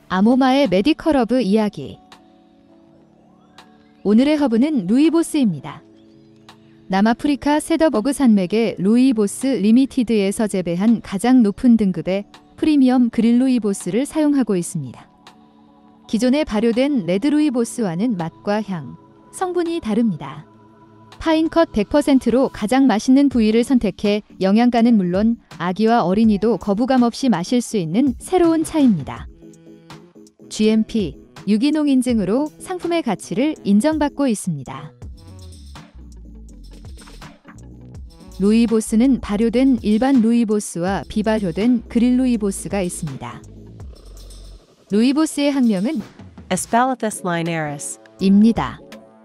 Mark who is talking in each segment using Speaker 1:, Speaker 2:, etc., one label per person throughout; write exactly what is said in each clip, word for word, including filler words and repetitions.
Speaker 1: 아모마의 메디컬 허브 이야기. 오늘의 허브는 루이보스입니다. 남아프리카 세더버그 산맥의 루이보스 리미티드에서 재배한 가장 높은 등급의 프리미엄 그릴 루이보스를 사용하고 있습니다. 기존에 발효된 레드 루이보스와는 맛과 향, 성분이 다릅니다. 파인컷 백 퍼센트로 가장 맛있는 부위를 선택해 영양가는 물론 아기와 어린이도 거부감 없이 마실 수 있는 새로운 차입니다. 지엠피, 유기농 인증으로 상품의 가치를 인정받고 있습니다. 루이보스는 발효된 일반 루이보스와 비발효된 그릴 루이보스가 있습니다. 루이보스의 학명은
Speaker 2: Aspalathus linearis
Speaker 1: 입니다.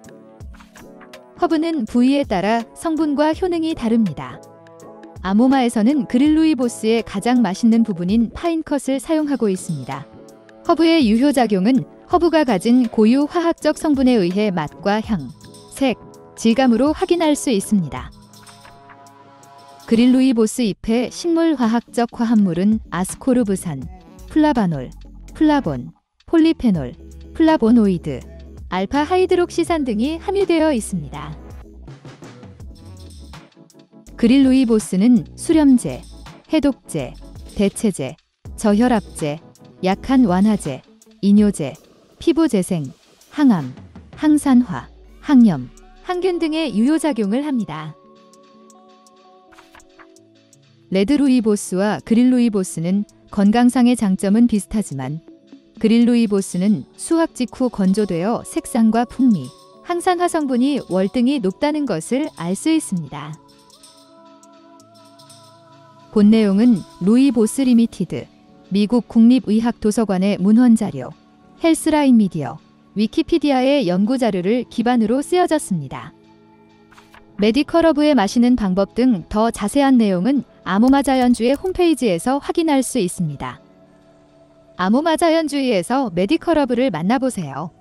Speaker 1: 허브는 부위에 따라 성분과 효능이 다릅니다. 아모마에서는 그릴 루이보스의 가장 맛있는 부분인 파인컷을 사용하고 있습니다. 허브의 유효작용은 허브가 가진 고유 화학적 성분에 의해 맛과 향, 색, 질감으로 확인할 수 있습니다. 그릴 루이보스 잎의 식물화학적 화합물은 아스코르브산, 플라바놀, 플라본, 폴리페놀, 플라보노이드, 알파 하이드록시산 등이 함유되어 있습니다. 그릴 루이보스는 수렴제, 해독제, 대체제, 저혈압제, 약한 완화제, 이뇨제, 피부재생, 항암, 항산화, 항염, 항균 등의 유효작용을 합니다. 레드 루이보스와 그릴 루이보스는 건강상의 장점은 비슷하지만 그릴 루이보스는 수확 직후 건조되어 색상과 풍미, 항산화 성분이 월등히 높다는 것을 알 수 있습니다. 본 내용은 루이보스 리미티드, 미국 국립의학도서관의 문헌자료, 헬스라인 미디어, 위키피디아의 연구자료를 기반으로 쓰여졌습니다. 메디컬 허브에 마시는 방법 등 더 자세한 내용은 아모마 자연주의 홈페이지에서 확인할 수 있습니다. 아모마 자연주의에서 메디컬 허브를 만나보세요.